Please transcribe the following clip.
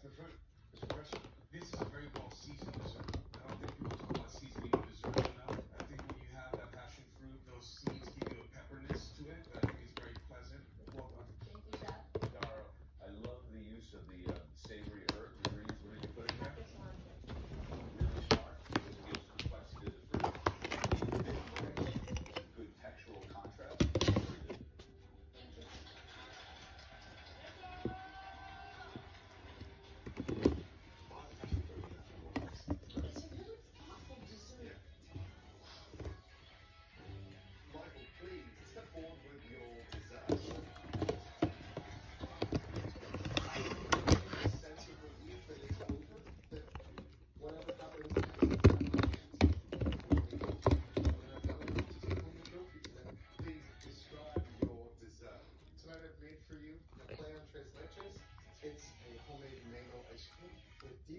The fruit is fresh. This is a very well seasoned dessert. I don't think people talk about seasoning a dessert enough. I think when you have that passion fruit, those seeds give you a pepperness to it that I think is very pleasant. Well done. Thank you, Chef. Dara, I love the use of the savory herbs. What did you put in there? Marcus wanted it. Really smart because it gives complexity to the fruit. Good textural contrast. Very good. It's a really thoughtful dessert. Michael, please step forward with your dessert. Sense of relief that it's over, that whatever happens, please describe your dessert. Tonight I've made for you the play on tres leches. It's a homemade mango ice cream with deep